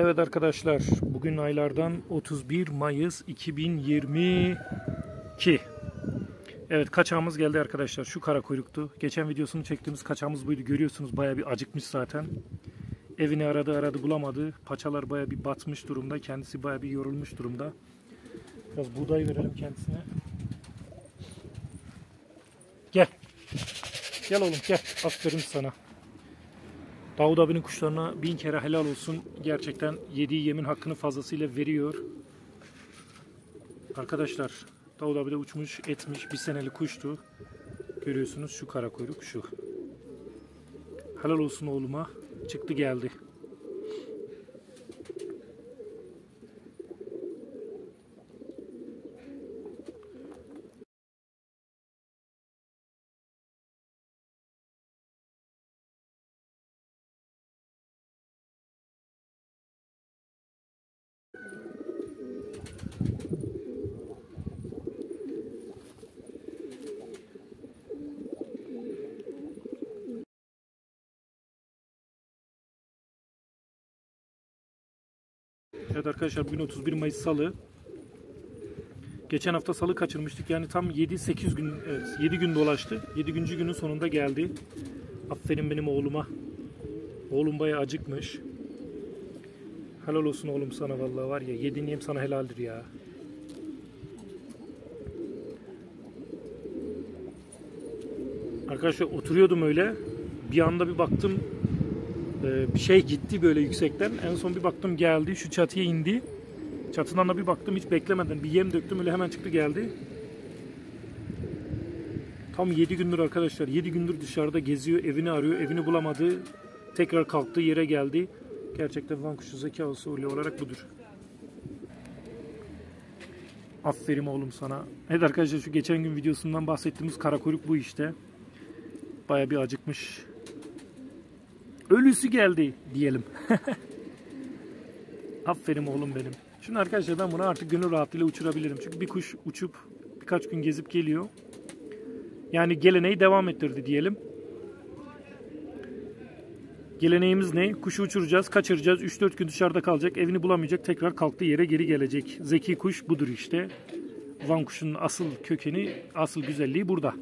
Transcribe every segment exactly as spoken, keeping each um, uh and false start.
Evet arkadaşlar, bugün aylardan otuz bir Mayıs iki bin yirmi iki. Evet, kaçağımız geldi arkadaşlar. Şu kara kuyruktu. Geçen videosunu çektiğimiz kaçağımız buydu. Görüyorsunuz, bayağı bir acıkmış zaten. Evini aradı aradı bulamadı. Paçalar bayağı bir batmış durumda. Kendisi bayağı bir yorulmuş durumda. Biraz buğday verelim kendisine. Gel. Gel oğlum gel. Aferin sana. Davut abinin kuşlarına bin kere helal olsun. Gerçekten yediği yemin hakkını fazlasıyla veriyor. Arkadaşlar, Davut abi de uçmuş etmiş bir seneli kuştu. Görüyorsunuz şu kara kuyruk şu. Helal olsun oğluma. Çıktı geldi. Evet arkadaşlar, bugün otuz bir Mayıs Salı. Geçen hafta salı kaçırmıştık. Yani tam yedi sekiz gün, evet, yedi gün dolaştı. yedinci günün sonunda geldi. Aferin benim oğluma. Oğlum bayağı acıkmış. Helal olsun oğlum sana, vallahi var ya, yediğin yem sana helaldir ya. Arkadaşlar oturuyordum öyle. Bir anda bir baktım bir şey gitti böyle yüksekten. En son bir baktım geldi. Şu çatıya indi. Çatından da bir baktım, hiç beklemeden bir yem döktüm, öyle hemen çıktı geldi. Tam yedi gündür arkadaşlar. yedi gündür dışarıda geziyor. Evini arıyor. Evini bulamadı. Tekrar kalktığı yere geldi. Gerçekten Van kuşu zekası olarak budur. Aferin oğlum sana. Evet arkadaşlar, şu geçen gün videosundan bahsettiğimiz kara kuyruk bu işte. Baya bir acıkmış. Ölüsü geldi diyelim. Aferin oğlum benim. Şimdi arkadaşlar, ben bunu artık gönül rahatlığıyla uçurabilirim. Çünkü bir kuş uçup birkaç gün gezip geliyor. Yani geleneği devam ettirdi diyelim. Geleneğimiz ne? Kuşu uçuracağız, kaçıracağız. üç dört gün dışarıda kalacak, evini bulamayacak, tekrar kalktığı yere geri gelecek. Zeki kuş budur işte. Van kuşunun asıl kökeni, asıl güzelliği burada.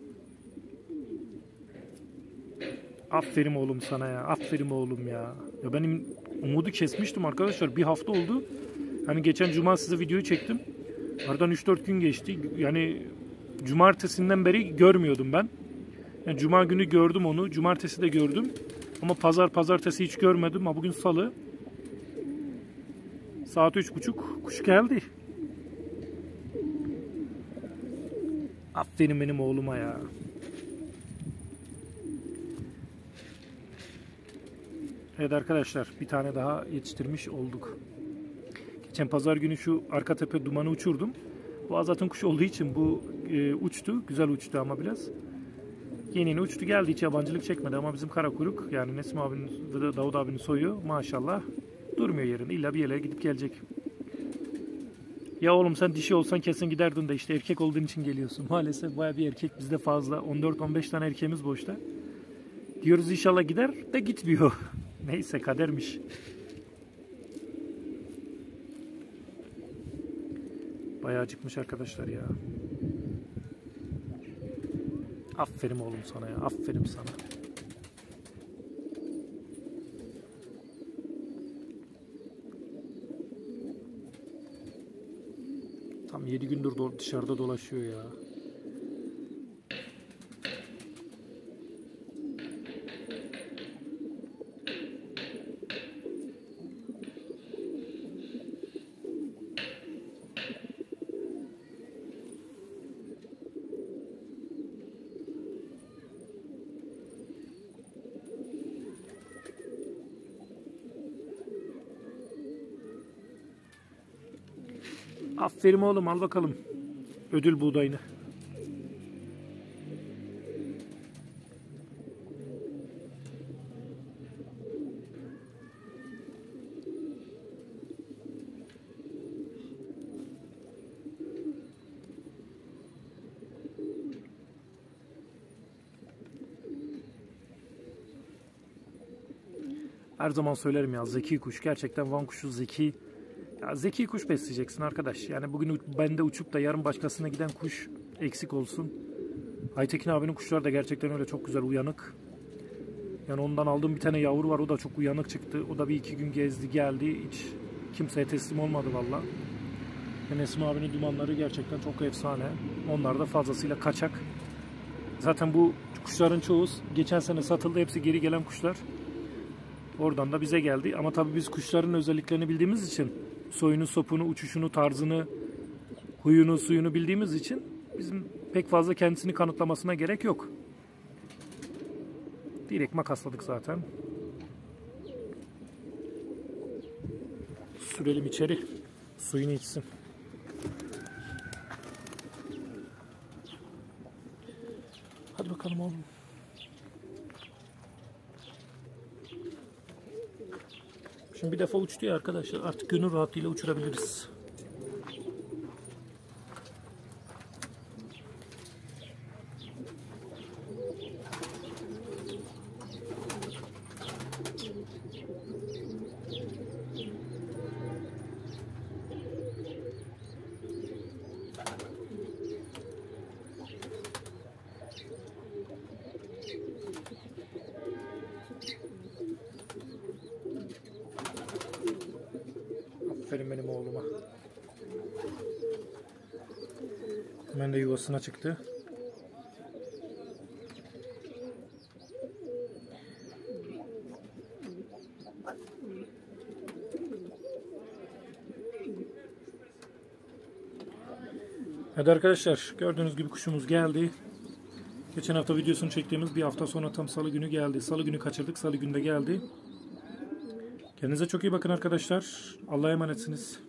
Aferin oğlum sana ya. Aferin oğlum ya. Ya benim umudu kesmiştim arkadaşlar. Bir hafta oldu. Hani geçen cuma size videoyu çektim. Aradan üç dört gün geçti. Yani cumartesinden beri görmüyordum ben. Yani cuma günü gördüm onu. Cumartesi de gördüm. Ama pazar pazartesi hiç görmedim. Ama bugün salı. Saat üç buçuk. Kuş geldi. Aferin benim oğluma ya. Evet arkadaşlar, bir tane daha yetiştirmiş olduk. Geçen pazar günü şu arka tepe dumanı uçurdum. Bu azatın kuşu olduğu için bu e, uçtu. Güzel uçtu ama biraz. Yeni yeni uçtu geldi, hiç yabancılık çekmedi ama bizim kara kuyruk, yani Nesim abinin ve Davut abinin soyu maşallah durmuyor yerinde. İlla bir yere gidip gelecek. Ya oğlum, sen dişi olsan kesin giderdin de işte erkek olduğun için geliyorsun. Maalesef baya bir erkek bizde fazla. on dört on beş tane erkeğimiz boşta. Diyoruz inşallah gider de gitmiyor. Neyse, kadermiş. Bayağı acıkmış arkadaşlar ya. Aferin oğlum sana ya. Aferin sana. Tam yedi gündür dışarıda dolaşıyor ya. Aferin oğlum, al bakalım ödül buğdayını. Her zaman söylerim ya, zeki kuş. Gerçekten Van kuşu zeki. Ya zeki kuş besleyeceksin arkadaş. Yani bugün bende uçup da yarın başkasına giden kuş eksik olsun. Aytekin abinin kuşları da gerçekten öyle çok güzel, uyanık. Yani ondan aldığım bir tane yavru var, o da çok uyanık çıktı. O da bir iki gün gezdi geldi. Hiç kimseye teslim olmadı valla. Yani Nesim abinin dumanları gerçekten çok efsane. Onlar da fazlasıyla kaçak. Zaten bu kuşların çoğu geçen sene satıldı. Hepsi geri gelen kuşlar. Oradan da bize geldi. Ama tabii biz kuşların özelliklerini bildiğimiz için, soyunu, sopunu, uçuşunu, tarzını, huyunu, suyunu bildiğimiz için bizim pek fazla kendisini kanıtlamasına gerek yok. Direkt makasladık zaten. Sürelim içeri. Suyunu içsin. Hadi bakalım oğlum. Şimdi bir defa uçtu ya arkadaşlar. Artık gönül rahatlığıyla uçurabiliriz. Aferin benim oğluma. Hemen de yuvasına çıktı. Evet arkadaşlar, gördüğünüz gibi kuşumuz geldi. Geçen hafta videosunu çektiğimiz bir hafta sonra tam salı günü geldi. Salı günü kaçırdık, salı günü de geldi. Kendinize çok iyi bakın arkadaşlar. Allah'a emanetsiniz.